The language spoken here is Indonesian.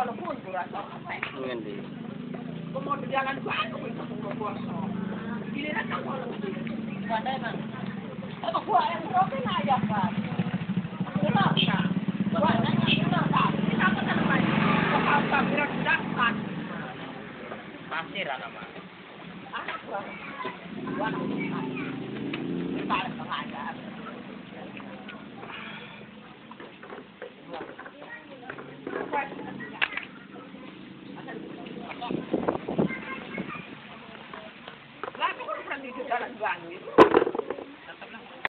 kalau pun kurang sampai. Ngendi. Kemudian jangan aku itu puasa. Gini nak kalau pandai mang. Apa gua yang roken aja kan. Kenapa? Gua nanya kenapa? Kenapa kan main? Apa berat dapat? Pasir nama. Ah, gua. Gua. Ini balik ke aja.